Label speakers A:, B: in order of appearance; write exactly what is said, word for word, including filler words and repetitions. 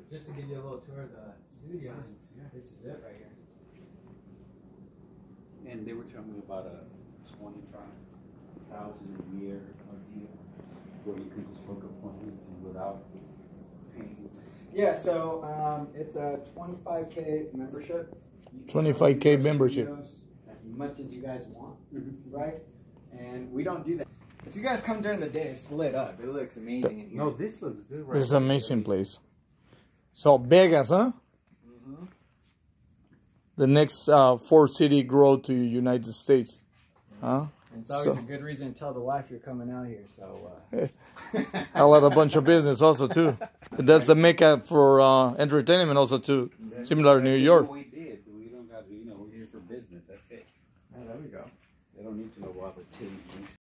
A: just to give you a little tour of the studios,
B: Nice, yeah.
A: this is it right here.
B: And they were telling me about a twenty-five thousand a year deal where you can just book appointments and without paying.
A: Yeah, so um, it's a twenty-five K membership.
C: twenty-five K membership.
A: As much as you guys want,
B: Mm-hmm.
A: right? And we don't do that. If you guys come during the day, it's lit up. It looks amazing in here.
B: No, this looks good right
C: This is an amazing place. So Vegas, huh?
A: Mm-hmm.
C: The next uh, fourth city grow to United States, huh?
A: And it's always
C: So-
A: a good reason to tell the wife you're coming out here. So uh...
C: I'll have a bunch of business also too. That's the mecca for uh, entertainment also too. Similar to New York.
B: We did. We don't got, you know, we're here for business. That's it.
A: Oh, there we go.
B: They don't need to know all the titties.